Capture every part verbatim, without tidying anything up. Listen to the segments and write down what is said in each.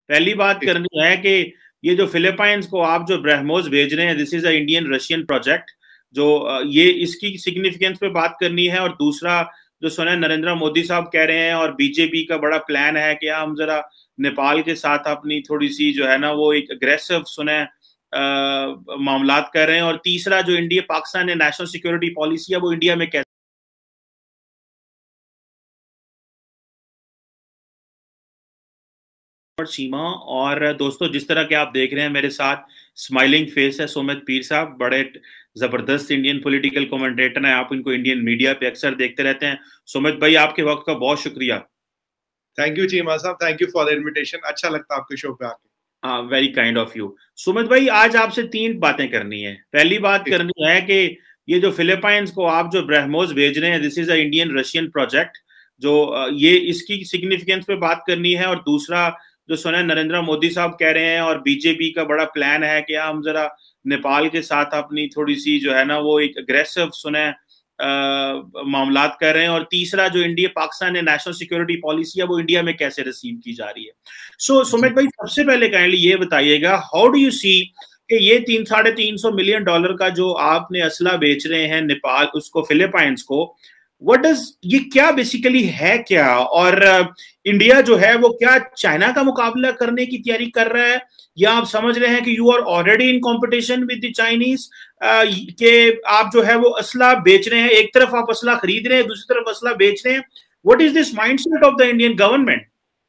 पहली बात करनी है कि ये जो फिलीपाइंस को आप जो ब्रह्मोस भेज रहे हैं, this is a Indian Russian project, जो ये इसकी सिग्निफिकेंस पे बात करनी है। और दूसरा जो सुना नरेंद्र मोदी साहब कह रहे हैं और बीजेपी का बड़ा प्लान है कि हम जरा नेपाल के साथ अपनी थोड़ी सी जो है ना वो एक अग्रेसिव सुने मामलात कर रहे हैं। और तीसरा जो इंडिया पाकिस्तान ने नेशनल सिक्योरिटी पॉलिसी है वो इंडिया में कैसे सीमा। और दोस्तों, जिस तरह के आप देख रहे हैं मेरे साथ स्माइलिंग फेस है सुमित पीर साहब, बड़े जबरदस्त इंडियन पॉलिटिकल कमेंटेटर हैं। आप इनको इंडियन मीडिया पे अक्सर देखते रहते हैं। सुमित भाई, आपके वक्त का बहुत शुक्रिया। Thank you Cheema Sahab, thank you for the invitation. अच्छा लगता है आपके शो पे आके। हाँ, very kind of you. Sumit भाई, आज आपसे तीन बातें करनी है। पहली बात करनी है कि ये जो फिलीपाइंस को आप जो ब्रह्मोस भेज रहे हैं, this is a Indian Russian project, जो ये इसकी सिग्निफिकेंस पे बात करनी है। और दूसरा जो सुना नरेंद्र मोदी साहब कह रहे हैं और बीजेपी का बड़ा प्लान है कि हम जरा नेपाल के साथ अपनी थोड़ी सी जो है ना वो एक अग्रेसिव सुने मामलात कर रहे हैं। और तीसरा जो इंडिया पाकिस्तान ने नेशनल सिक्योरिटी पॉलिसी है वो इंडिया में कैसे रिसीव की जा रही है। सो so, सुमित भाई, सबसे पहले काइंडली ये बताइएगा, हाउ डू यू सी कि ये तीन साढ़े तीन सौ मिलियन डॉलर का जो आपने असला बेच रहे हैं नेपाल उसको फिलीपाइंस को, व्हाट डज ये क्या बेसिकली है क्या? और इंडिया जो है वो क्या चाइना का मुकाबला करने की तैयारी कर रहा है, या आप समझ रहे हैं कि you are already in competition with the Chinese, के आप जो है वो असला बेच रहे हैं, एक तरफ आप असला खरीद रहे हैं, दूसरी तरफ असला बेच रहे हैं। What is this mindset of the Indian government?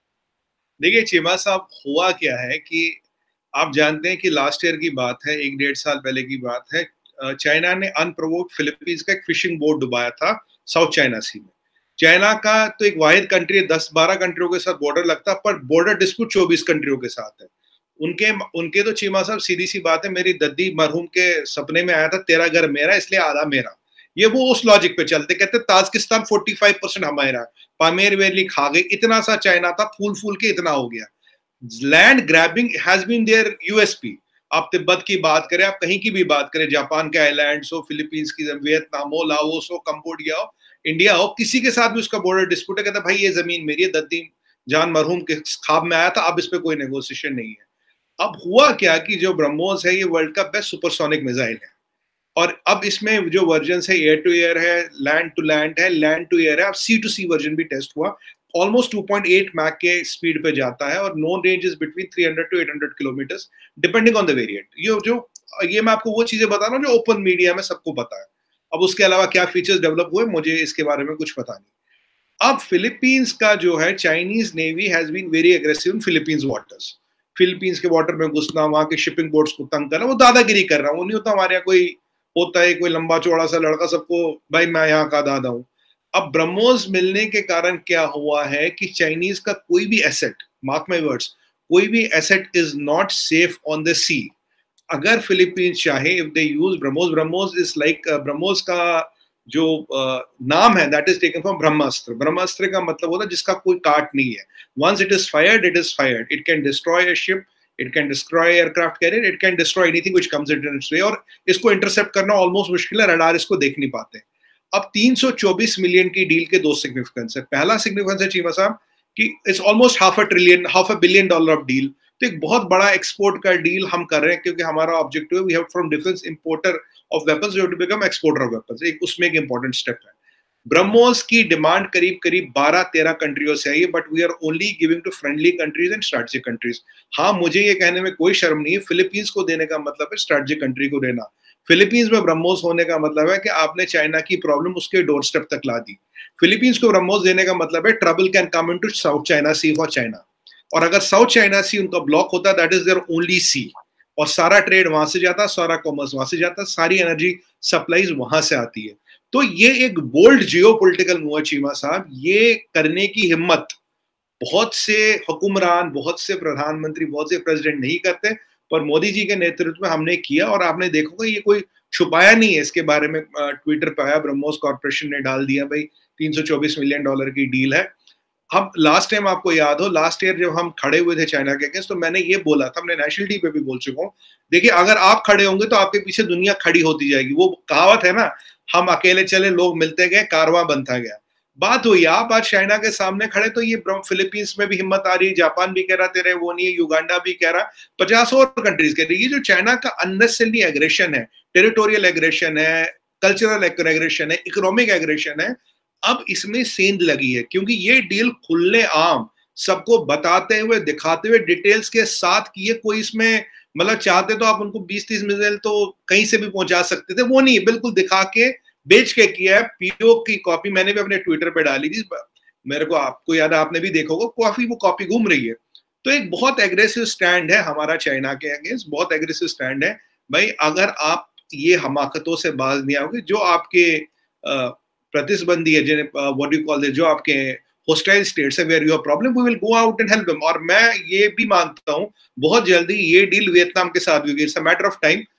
देखिए चीमा साहब, हुआ क्या है कि आप जानते हैं कि लास्ट ईयर की बात है, एक डेढ़ साल पहले की बात है, चाइना ने अनप्रोवोक्ड फिलीपींस का एक फिशिंग बोट डुबाया था साउथ चाइना सी में। चाइना का तो एक वाहिद कंट्री, दस बारह कंट्रियों के साथ बॉर्डर लगता है, पर बॉर्डर डिस्प्यूट चौबीस कंट्रियों के साथ है। उनके उनके तो चीमा साहब सीधी सी बात है, मेरी दद्दी मरहूम के सपने में आया था तेरा घर मेरा इसलिए आधा मेरा, ये वो उस लॉजिक पे चलते। कहते ताजिकिस्तान पैंतालीस परसेंट हमारा, पामेर वैली खा गई, इतना सा चाइना था, फूल फूल के इतना हो गया। Land grabbing has been their USP. आप तिब्बत की बात करें, आप कहीं की भी बात करें, जापान के आइलैंड्स हो, फिलीपींस की, वियतनाम हो, लाओस हो, कंबोडिया हो, इंडिया हो, किसी के साथ भी उसका बॉर्डर डिस्प्यूट है, कहता भाई ये जमीन मेरी है, दद्दी जान मरहूम के ख्वाब में आया था, अब इस पे कोई नेगोशिएशन नहीं है। अब हुआ क्या कि जो ब्रह्मोस है ये वर्ल्ड का बेस्ट सुपरसोनिक मिसाइल है, और अब इसमें जो वर्जन है एयर टू एयर है, लैंड टू लैंड है, लैंड टू एयर है, अब सी टू सी वर्जन भी टेस्ट हुआ, almost two point eight Mach के स्पीड पे जाता है, और known range is between three hundred to eight hundred kilometres depending on the variant. ये जो ये मैं आपको वो चीजें बता रहा हूँ जो ओपन मीडिया में सबको पता है। अब उसके अलावा क्या फीचर्स डेवलप हुए मुझे इसके बारे में कुछ पता नहीं। अब फिलीपींस का जो है, Chinese navy has been very aggressive in Philippines waters. Philippines के वाटर में घुसना, वहां के शिपिंग बोट्स को तंग करना, वो दादागिरी कर रहा है। वो नहीं होता हमारे यहाँ कोई होता है कोई लंबा चौड़ा सा लड़का सबको भाई मैं यहाँ का दादा हूं। अब ब्रह्मोस मिलने के कारण क्या हुआ है कि चाइनीज का कोई भी एसेट, मार्क माय वर्ड्स, कोई भी asset is not safe on the sea. अगर फिलीपींस चाहे, if they use BrahMos, BrahMos is like, BrahMos का जो uh, नाम है that is taken from Brahmastra. Brahmastra का मतलब होता है जिसका कोई काट नहीं है। Once it is fired, it is fired. It can destroy a ship, it can destroy aircraft carrier, it can destroy anything which comes into its way, और इसको इंटरसेप्ट करना ऑलमोस्ट मुश्किल है, रडार इसको देख नहीं पाते। अब तीन सौ चौबीस मिलियन की डील के दो सिग्निफिकेंस है। पहला सिग्निफिकेंस है चीमा साहब कि it's almost half a trillion, half a billion dollar of deal. तो एक बहुत बड़ा एक्सपोर्ट का डील हम कर रहे हैं, क्योंकि हमारा ऑब्जेक्टिव है we have from defence importer of weapons we have to become exporter of weapons. एक उसमें एक इंपॉर्टेंट स्टेप है। ब्रह्मोस की डिमांड करीब करीब बारह तेरह कंट्रियों से आई है, but we are only giving to friendly countries and strategic countries. हाँ, मुझे ये कहने में कोई शर्म नहीं है, फिलीपींस को देने का मतलब है स्ट्रेटेजिक कंट्री को देना। फिलीपींस में ब्रह्मोस होने का मतलब है कि आपने चाइना की प्रॉब्लम उसके डोर स्टेप तक ला दी। फिलीपींस को ब्रह्मोस देने का मतलब है trouble can come into South China Sea for China, और अगर साउथ चाइना सी उनका ब्लॉक होता है, that is their only sea, और सारा ट्रेड वहां से जाता, सारा कॉमर्स वहां से जाता, सारी एनर्जी सप्लाईज वहां से आती है। तो ये एक बोल्ड जियोपॉलिटिकल मूव है चीमा साहब। ये करने की हिम्मत बहुत से हुक्मरान, बहुत से प्रधानमंत्री, बहुत से प्रेसिडेंट नहीं करते, पर मोदी जी के नेतृत्व में हमने किया। और आपने देखोगे ये कोई छुपाया नहीं है, इसके बारे में ट्विटर पे आया, ब्रह्मोस कॉर्पोरेशन ने डाल दिया भाई तीन सौ चौबीस मिलियन डॉलर की डील है। हम लास्ट टाइम आपको याद हो, लास्ट ईयर जब हम खड़े हुए थे चाइना के अगेंस्ट, तो मैंने ये बोला था, हमने नेशनल टीवी पे भी बोल चुका हूँ, देखिए अगर आप खड़े होंगे तो आपके पीछे दुनिया खड़ी होती जाएगी। वो कहावत है ना, हम अकेले चले लोग मिलते गए कारवां बनता गया। बात हुई, आप आज चाइना के सामने खड़े तो ये फिलीपींस में भी हिम्मत आ रही, जापान भी कह रहा तेरे वो नहीं है, युगांडा भी कह रहा, पचास और कंट्रीज कह रही। ये जो चाइना का अननेसेसरी एग्रेशन है, टेरिटोरियल एग्रेशन है, कल्चरल एग्रेशन है, इकोनॉमिक एग्रेशन है, अब इसमें सेंध लगी है, क्योंकि ये डील खुले आम सबको बताते हुए दिखाते हुए डिटेल्स के साथ किए। कोई इसमें मतलब चाहते तो आप उनको बीस तीस मिसाइल तो कहीं से भी पहुंचा सकते थे, वो नहीं, बिल्कुल दिखा के बेच के किया है। पीओ की कॉपी मैंने भी अपने ट्विटर पे डाली थी, मेरे को आपको याद है, आपने भी देखा होगा, काफी वो कॉपी घूम रही है। तो एक बहुत एग्रेसिव स्टैंड है हमारा चाइना के अगेंस्ट, बहुत एग्रेसिव स्टैंड है भाई। अगर आप ये हमाकतों से बाज नहीं आओगे, जो आपके प्रतिस्बंधी है, जिन्हें व्हाट यू कॉल, जो आपके hostile states है, where you have problem, we will go out and help them। और मैं ये भी मानता हूँ बहुत जल्दी ये डील वियतनाम के साथ भी होगी, it's a matter of time.